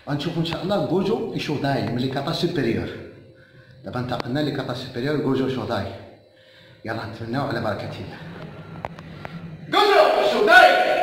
غنشوفو ان شاء الله جوجو وشوداي من لي كاتا سوبيريور. دابا انتقلنا لي كاتا سوبيريور جوجو شوداي. يلا نتمناو على بركة الله. جوجو شوداي.